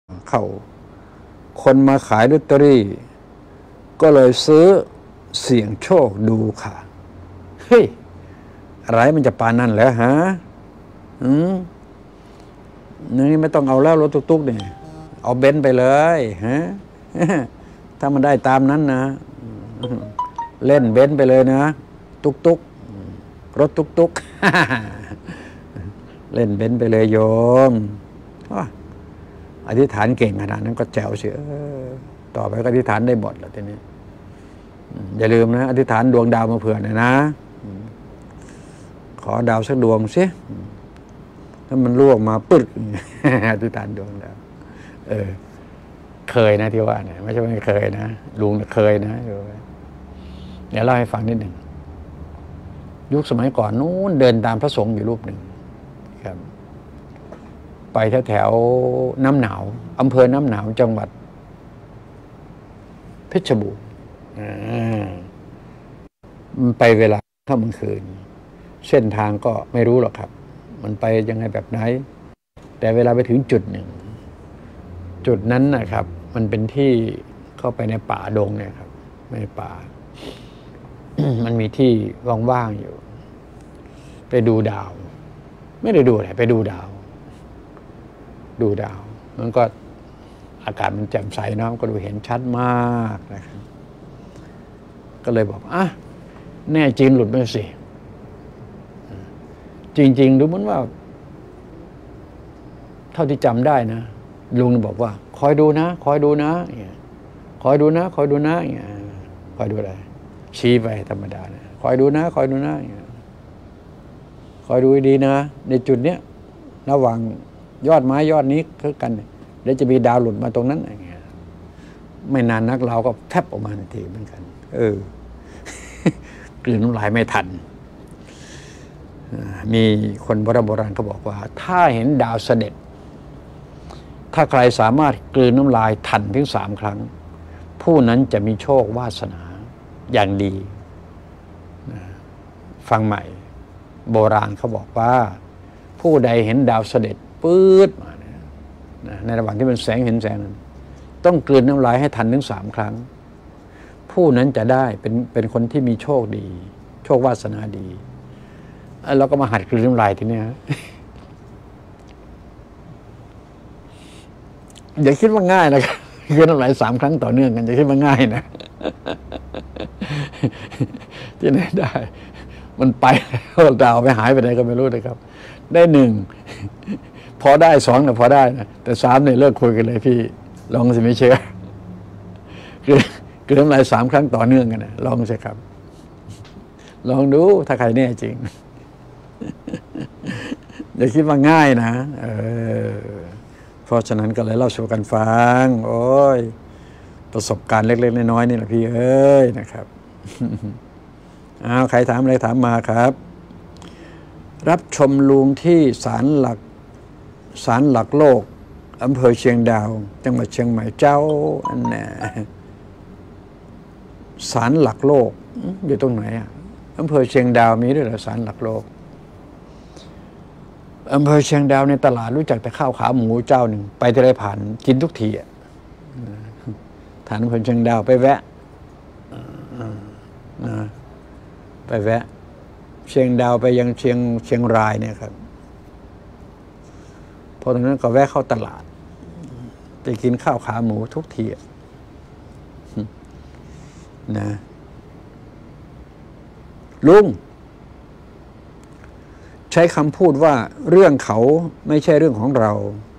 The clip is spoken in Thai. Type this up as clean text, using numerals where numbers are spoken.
เข้าคนมาขายลอตเตอรี่ก็เลยซื้อเสี่ยงโชคดูค่ะเฮ้ยอะไรมันจะปานนั่นแล้วฮะนี่ไม่ต้องเอาแล้วรถตุ๊กๆเนี่ยเอาเบนซ์ไปเลยฮะถ้ามันได้ตามนั้นนะเล่นเบนซ์ไปเลยนะตุ๊กรถตุ๊กเล่นเบนซ์ไปเลยโยมอธิษฐานเก่งขนาดนั้นก็แจ๋วเชียวต่อไปก็อธิษฐานได้หมดแล้วทีนี้อย่าลืมนะอธิษฐานดวงดาวมาเผื่อหน่อยนะขอดาวสักดวงสิถ้ามันล่วงมาปึ๊ดอธิษฐานดวงดาวเคยนะที่ว่าเนี่ยไม่ใช่ไม่เคยนะลุงเคยนะเดี๋ยวเล่าให้ฟังนิดหนึ่งยุคสมัยก่อนนู้นเดินตามพระสงฆ์อยู่รูปหนึ่งครับไปแถวน้ำหนาวอำเภอน้ำหนาวจังหวัดเพชรบูรณ์ไปเวลาค่ำกลางคืนเส้นทางก็ไม่รู้หรอกครับมันไปยังไงแบบไหนแต่เวลาไปถึงจุดหนึ่งจุดนั้นนะครับมันเป็นที่เข้าไปในป่าดงเนี่ยครับในป่า มันมีที่ว่างๆอยู่ไปดูดาวไม่ได้ดูอะไรไปดูดาวมันก็อากาศมันแจ่มใสเนาะก็ดูเห็นชัดมากนะครับก็เลยบอกแน่จริงหลุดมาสิจริงๆดูเหมือนว่าเท่าที่จำได้นะลุงบอกว่าคอยดูนะคอยดูนะคอยดูนะคอยดูนะคอยดูอะไรชี้ไปธรรมดานะคอยดูนะคอยดูนะคอยดูดีนะในจุดเนี้ยระหว่างยอดไม้ยอดนี้คือกันเดี๋ยวจะมีดาวหลุดมาตรงนั้นอย่างเงี้ยไม่นานนักเราก็แทบออกมาทันทีเหมือนกันกลืนน้ำลายไม่ทันมีคนโบราณเขาบอกว่าถ้าเห็นดาวเสด็จถ้าใครสามารถกลืนน้ำลายทันถึง3 ครั้งผู้นั้นจะมีโชควาสนาอย่างดีฟังใหม่โบราณเขาบอกว่าผู้ใดเห็นดาวเสด็จปื๊ดมาในระหว่างที่มันแสงเห็นแสงนั้นต้องกลืนน้ำลายให้ทันถึง3 ครั้งผู้นั้นจะได้เป็นคนที่มีโชคดีโชควาสนาดีเราก็มาหัดกลืนน้ำลายทีนี้อย่าคิดว่าง่ายนะครับกลืนน้ำลาย3 ครั้งต่อเนื่องกันอย่าคิดว่าง่ายนะที่ไหนได้มันไปแล้วดาวไปหายไปไหนก็ไม่รู้นะครับได้1พอได้2เนี่ยพอได้นะแต่3เนี่ยเลิกคุยกันเลยพี่ลองสิไม่เชื่อคือน้ำลาย3 ครั้งต่อเนื่องกันนะลองสิครับลองดูถ้าใครแน่จริงอย่าคิดว่าง่ายนะเพราะฉะนั้นก็เลยเล่าสู่กันฟังโอ้ยประสบการณ์เล็กๆน้อยๆนี่แหละพี่เอ้ยนะครับใครถามอะไรถามมาครับรับชมลุงที่ศาลหลักโลกอำเภอเชียงดาวจังหวัดเชียงใหม่เจ้าอันน่ะศาลหลักโลกอยู่ตรงไหนอำเภอเชียงดาวมีด้วยเหรอศาลหลักโลกอำเภอเชียงดาวในตลาดรู้จักแต่ข้าวขาหมูเจ้าหนึ่งไปที่ไรผ่านกินทุกทีฐานอำเภอเชียงดาวไปแวะไปแวะเชียงดาวไปยังเชียงรายเนี่ยครับพอตรงนั้นก็แวะเข้าตลาดไปกินข้าวขาหมูทุกทีนะลุงใช้คำพูดว่าเรื่องเขาไม่ใช่เรื่องของเรา